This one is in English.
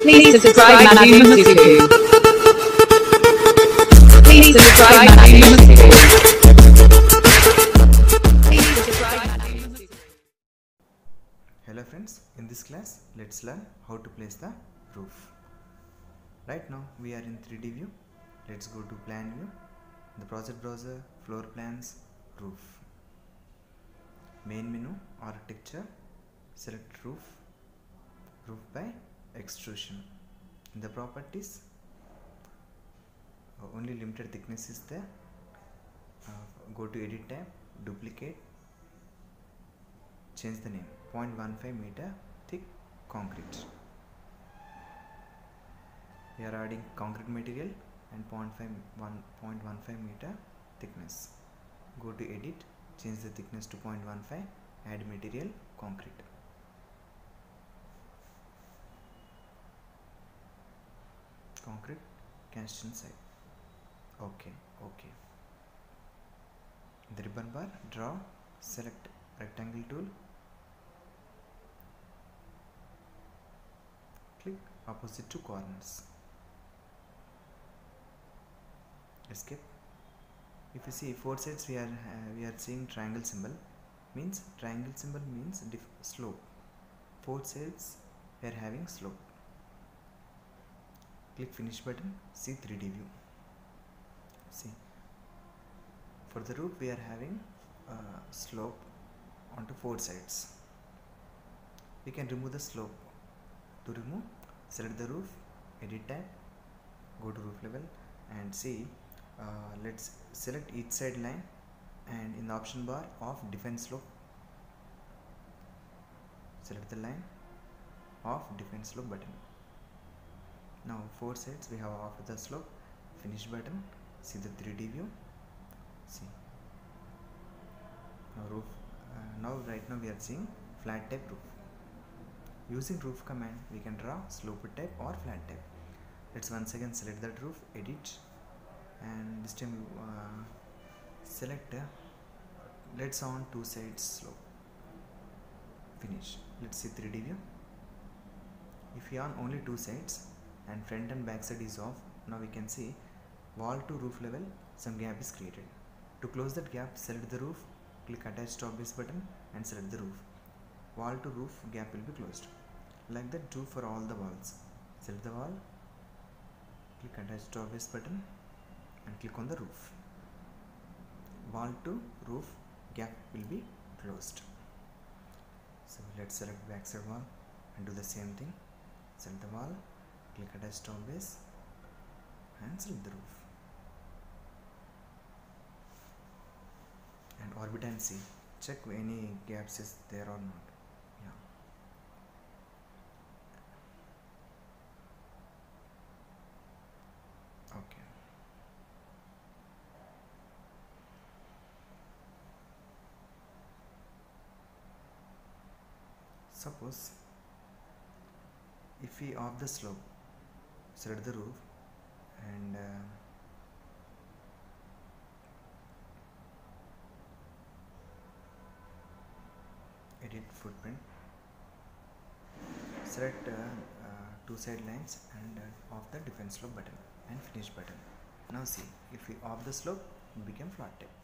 Please subscribe Matthew Masuku. Please subscribe Matthew Masuku. Please subscribe Matthew Masuku. Hello friends, in this class let's learn how to place the roof. Right now we are in 3D view. Let's go to plan view, the project browser, floor plans, roof. Main menu, architecture, select roof by extrusion. In the properties, only limited thickness is there. Go to edit tab, duplicate, change the name, 0.15 meter thick concrete. We are adding concrete material and 0.15 meter thickness. Go to edit, change the thickness to 0.15, add material concrete. Concrete cast inside. Okay. In the ribbon bar, draw, select rectangle tool, click opposite two corners, escape. If you see four sides, we are seeing triangle symbol. Means slope. Four sides we are having slope. Click finish button, see 3D view. See, for the roof we are having slope onto four sides. We can remove the slope. To remove, select the roof, edit tab, go to roof level and see, let's select each side line and in the option bar of define slope, select the line of define slope button. Now four sides we have off the slope, finish button, see the 3D view, see. Now roof, right now we are seeing flat type roof. Using roof command we can draw sloped type or flat type. Let's once again select that roof, edit, and this time select let's on two sides slope, finish. Let's see 3D view. If we on only two sides and front and back side is off, now we can see wall to roof level some gap is created. To close that gap, select the roof, click attach top base button and select the roof. Wall to roof gap will be closed. Like that do for all the walls. Select the wall, click attach top base button and click on the roof. Wall to roof gap will be closed. So let's select back side wall and do the same thing. Select the wall, click attach top base and select the roof. And orbit and see, check any gaps is there or not. Yeah. Okay. Suppose if we off the slope, select the roof and edit footprint, select two side lines and off the define slope button and finish button. Now see, if we off the slope, it became flat type.